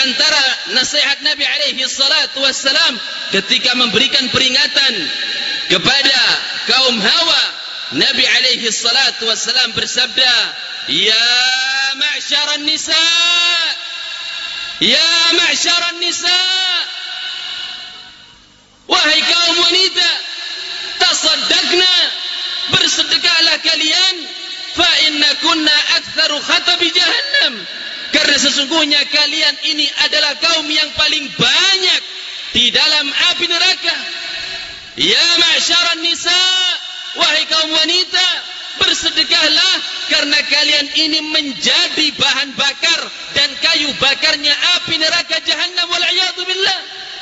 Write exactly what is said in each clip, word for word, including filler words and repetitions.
antara nasihat Nabi alaihi salatu wassalam ketika memberikan peringatan kepada kaum Hawa, Nabi alaihi salatu wassalam bersabda, "Ya ma'syaran nisa, ya ma'syaran nisa, wahai kaum wanita, tasaddaqna, bersedekahlah kalian, fa inna kunna aktsaru khatabi jahannam, karena sesungguhnya kalian ini adalah kaum yang paling banyak di dalam api neraka." Ya ma'syaran nisa, wahai kaum wanita, bersedekahlah karena kalian ini menjadi bahan bakar dan kayu bakarnya api neraka jahannam, wal'iyadu billah.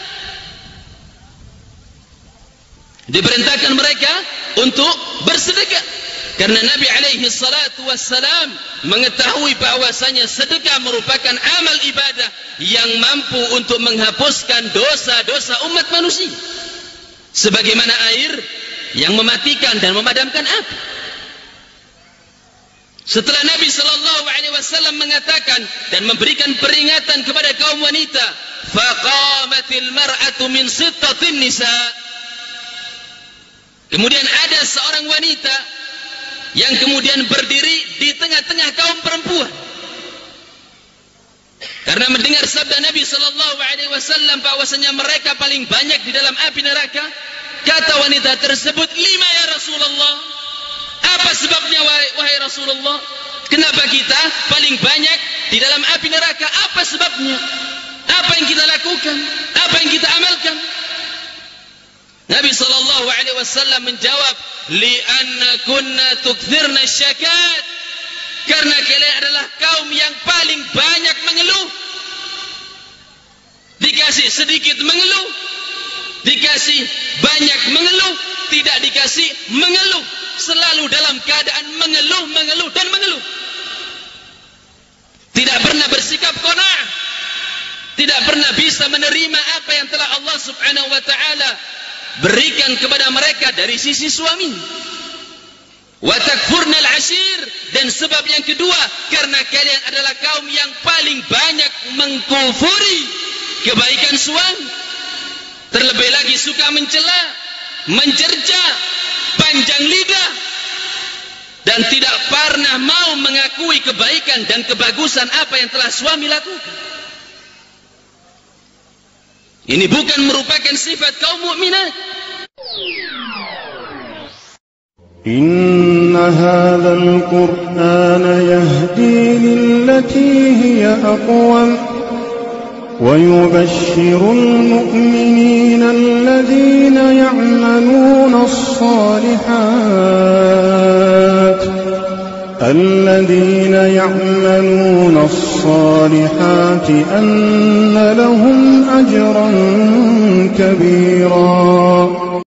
Diperintahkan mereka untuk bersedekah karena Nabi alaihi salatu wassalam mengetahui bahwasanya sedekah merupakan amal ibadah yang mampu untuk menghapuskan dosa-dosa umat manusia, sebagaimana air yang mematikan dan memadamkan api. Setelah Nabi sallallahu alaihi wasallam mengatakan dan memberikan peringatan kepada kaum wanita, faqamatil mar'atu min sittatin nisa, kemudian ada seorang wanita yang kemudian berdiri di tengah-tengah kaum perempuan. Karena mendengar sabda Nabi sallallahu alaihi wasallam bahwasanya mereka paling banyak di dalam api neraka, kata wanita tersebut, "Lima ya Rasulullah?" Apa sebabnya wahai, wahai Rasulullah? Kenapa kita paling banyak di dalam api neraka? Apa sebabnya? Apa yang kita lakukan? Apa yang kita amalkan? Nabi sallallahu alaihi wasallam menjawab, "Li'anna kunna tukthirna syakat." Karena kalian adalah kaum yang paling banyak mengeluh. Dikasih sedikit mengeluh, dikasih banyak mengeluh, tidak dikasih mengeluh. Selalu dalam keadaan mengeluh, mengeluh dan mengeluh. Tidak pernah bersikap qanaah, tidak pernah bisa menerima apa yang telah Allah subhanahu wa ta'ala berikan kepada mereka dari sisi suami. Wa takfurnal ashir, dan sebab yang kedua, karena kalian adalah kaum yang paling banyak mengkufuri kebaikan suami. Terlebih lagi suka mencela, mencerca, panjang lidah, dan tidak pernah mau mengakui kebaikan dan kebagusan apa yang telah suami lakukan. Ini bukan merupakan sifat kaum mukminat. Inna hadzal Qur'ana yahdi lillati hiya aqwam wa yubashshirul mu'minina alladhina ya'maluna as-salihat alladhina ya'maluna as-salihati anna lahum ajran kabira.